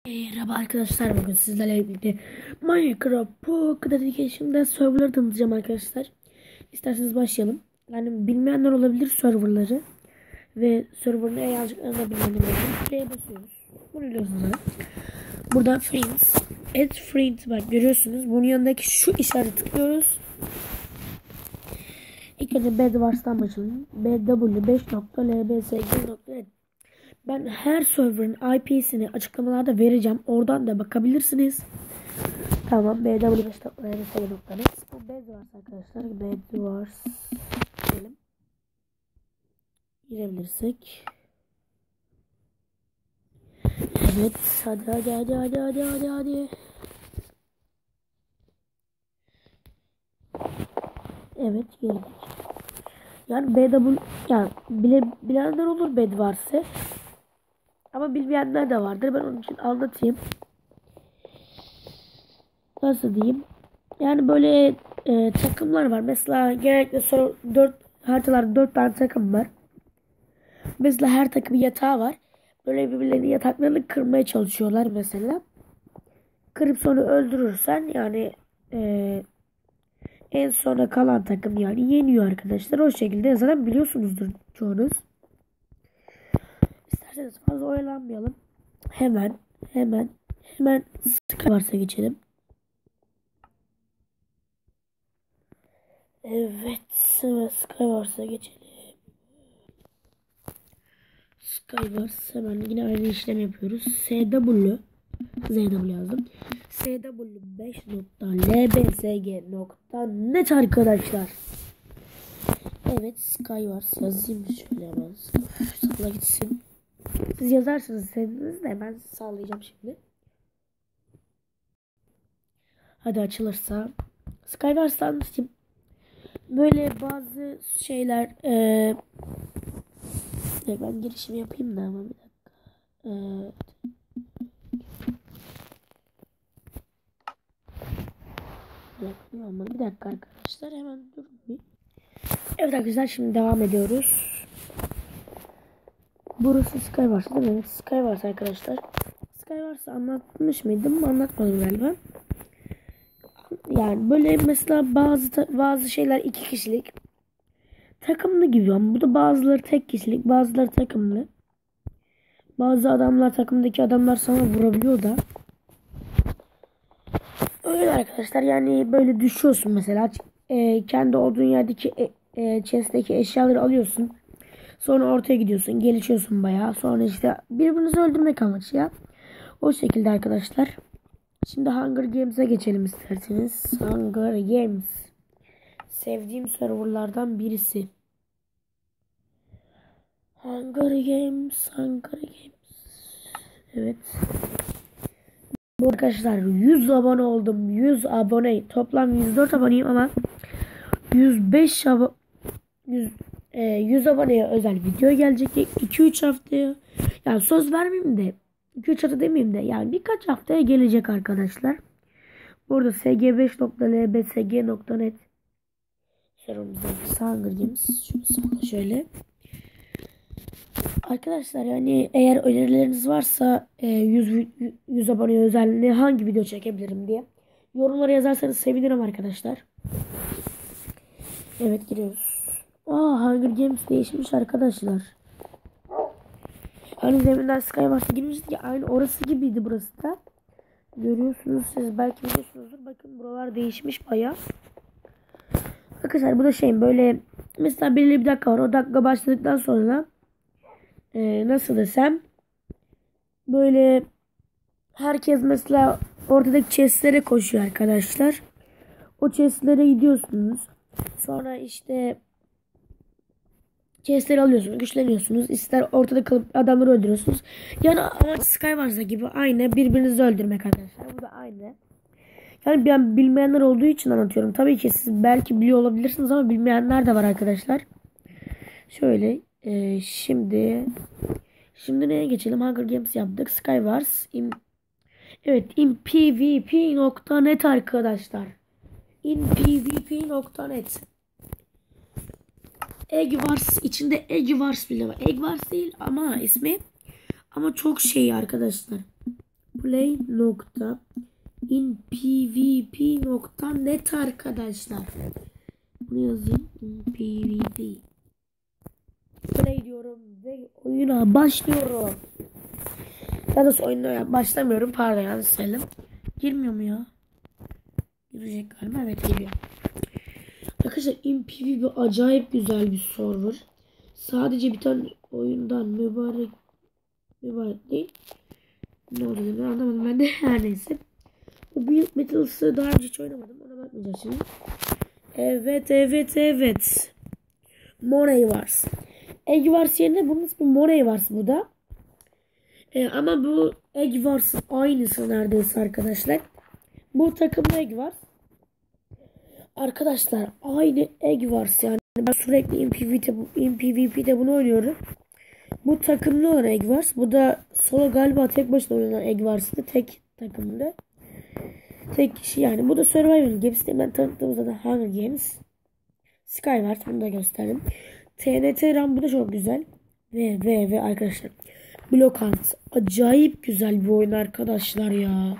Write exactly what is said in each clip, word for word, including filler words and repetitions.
Merhaba arkadaşlar, bugün sizlerle birlikte Minecraft Pocket Education'da serverları tanıtacağım arkadaşlar. İsterseniz başlayalım. Yani bilmeyenler olabilir serverları ve serverın ne yazacaklarını bilmeyenler olabilir. Play'e basıyoruz. Bunu biliyorsunuz zaten. Burada friends, add friends var, görüyorsunuz. Bunun yanındaki şu işareti tıklıyoruz. İlk önce Bedwars'tan başlayalım. b w beş nokta l b s g nokta net. Ben her server'ın I P'sini açıklamalarda vereceğim. Oradan da bakabilirsiniz. Tamam. b w beş nokta l b s g nokta net. Bu Bedwars arkadaşlar. Bedwars diyelim. Girebilirsek. Evet. Hadi hadi hadi hadi hadi hadi hadi. Evet, girdik. Yani B W yani bile, bilenler olur Bedwars'ı. Ama bilmeyenler de vardır. Ben onun için anlatayım. Nasıl diyeyim? Yani böyle e, takımlar var. Mesela genellikle dört haritalarda dört tane takım var. Mesela her takımın yatağı var. Böyle birbirlerinin yataklarını kırmaya çalışıyorlar mesela. Kırıp sonra öldürürsen yani e, en sona kalan takım yani yeniyor arkadaşlar. O şekilde zaten biliyorsunuzdur çoğunuz. İsterseniz fazla oyalanmayalım. Hemen hemen hemen Skywars'a geçelim. Evet, Skywars'a geçelim. Skywars hemen yine aynı işlem yapıyoruz. S W Z W yazdım. S W beş nokta l b s g nokta net arkadaşlar. Evet, Skywars yazayım şöyle hemen. Sağla gitsin. Siz yazarsınız istediğiniz de ben sağlayacağım şimdi. Hadi açılırsa. Skywars'tan anlatayım. Böyle bazı şeyler ee, ben girişimi yapayım da ama bir dakika. Evet. Olmadı. Bir dakika arkadaşlar, hemen durun bir. Evet arkadaşlar, şimdi devam ediyoruz. Burası Skywars değil mi? Skywars arkadaşlar. Skywars'ı anlatmış mıydım? Anlatmadım galiba. Yani böyle mesela bazı bazı şeyler iki kişilik takımlı gibi ama bu da bazıları tek kişilik, bazıları takımlı. Bazı adamlar takımdaki adamlar sana vurabiliyor da. Öyle arkadaşlar, yani böyle düşüyorsun mesela e, kendi olduğun yerdeki e, e, chest'teki eşyaları alıyorsun. Sonra ortaya gidiyorsun, gelişiyorsun bayağı. Sonra işte birbirinizi öldürmek amaçlı ya. O şekilde arkadaşlar. Şimdi Hunger Games'e geçelim isterseniz. Hunger Games. Sevdiğim serverlardan birisi. Hunger Games, Hunger Games. Evet. Bu arkadaşlar yüz abone oldum. yüz abone. Toplam yüz dört aboneyim ama yüz beş abone yüz, e, yüz aboneye özel video gelecek. iki üç haftaya. Yani söz vermeyeyim de iki üç hafta demeyeyim de yani birkaç haftaya gelecek arkadaşlar. Burada s g beş nokta l b s g nokta net serverımızda Hunger Games. Şunu şöyle. Arkadaşlar yani eğer önerileriniz varsa e, yüz, yüz aboneye özel ne hangi video çekebilirim diye yorumlara yazarsanız sevinirim arkadaşlar. Evet, giriyoruz. Aa, Hunger Games değişmiş arkadaşlar. Hani deminden Skywars'a girmiştik ya, aynı orası gibiydi burası da. Görüyorsunuz siz, belki biliyorsunuzdur. Bakın buralar değişmiş baya. Arkadaşlar bu da şey böyle mesela belirli bir dakika var. O dakika başladıktan sonra e, nasıl desem böyle herkes mesela ortadaki chestlere koşuyor arkadaşlar. O chestlere gidiyorsunuz. Sonra işte chestleri alıyorsunuz, güçleniyorsunuz. İster ortada kalıp adamları öldürüyorsunuz. Yani ama Skywars'a gibi aynı, birbirinizi öldürmek arkadaşlar. Bu da aynı. Yani ben bilmeyenler olduğu için anlatıyorum. Tabii ki siz belki biliyor olabilirsiniz ama bilmeyenler de var arkadaşlar. Şöyle e, şimdi şimdi neye geçelim? Hunger Games yaptık. Skywars in, evet, in p v p nokta net arkadaşlar. in p v p nokta net. Egg Wars, içinde Egg Wars bile var. Egg Wars değil ama ismi. Ama çok şey arkadaşlar. play nokta in pvp nokta net arkadaşlar. Bunu yazayım. pvp. Play diyorum ve oyuna başlıyorum. Daha doğrusu oyuna başlamıyorum. Pardon, yanlış söyledim. Girmiyor mu ya? Girecek galiba. Evet, giriyor. Arkadaşlar InPvP acayip güzel bir server. Sadece bir tane oyundan mübarek mübarek değil. Ne oldu ben anlamadım ben de. Her neyse. O Build Metals'ı daha önce hiç oynamadım. Ona bakmayacağız şimdi. Evet evet evet. Money Wars. Egg Wars yerine bunun ismi Money Wars bu da. Ee, ama bu Egg Wars'ın aynısı neredeyse arkadaşlar. Bu takımda Egg Wars. Arkadaşlar aynı Egg Wars yani. Ben sürekli InPvP'de, InPvP'de bunu oynuyorum. Bu takımlı olan Egg Wars. Bu da solo galiba tek başına oynanan Egg Wars'ta. Tek takımda. Tek kişi yani. Bu da Survival Games. Ben tanıttığımızda da Hunger Games. Skywars, bunu da gösterdim. T N T RAM, bu da çok güzel. Ve ve ve arkadaşlar. Block Hunt. Acayip güzel bir oyun arkadaşlar ya.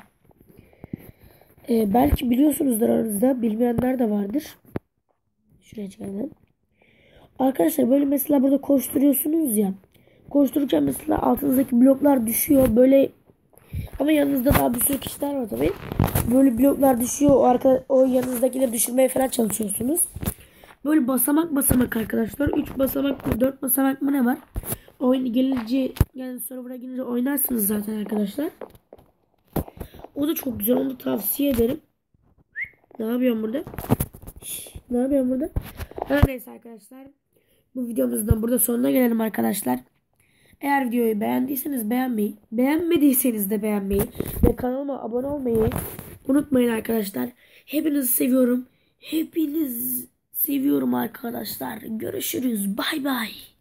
Ee, belki biliyorsunuzdur aranızda. Bilmeyenler de vardır. Şuraya çıkalım. Arkadaşlar böyle mesela burada koşturuyorsunuz ya. Koştururken mesela altınızdaki bloklar düşüyor. Böyle ama yanınızda daha bir sürü kişiler var tabii. Böyle bloklar düşüyor. O, arka, o yanınızdakileri düşürmeye falan çalışıyorsunuz. Böyle basamak basamak arkadaşlar. üç basamak mı dört basamak mı ne var? Oyun gelince yani server'a girince oynarsınız zaten arkadaşlar. O da çok güzel. Onu da tavsiye ederim. Ne yapıyorum burada? Şş, ne yapıyorum burada? Her neyse arkadaşlar. Bu videomuzdan burada sonuna gelelim arkadaşlar. Eğer videoyu beğendiyseniz beğenmeyi, beğenmediyseniz de beğenmeyi ve kanalıma abone olmayı unutmayın arkadaşlar. Hepinizi seviyorum. Hepiniz seviyorum arkadaşlar. Görüşürüz. Bay bay.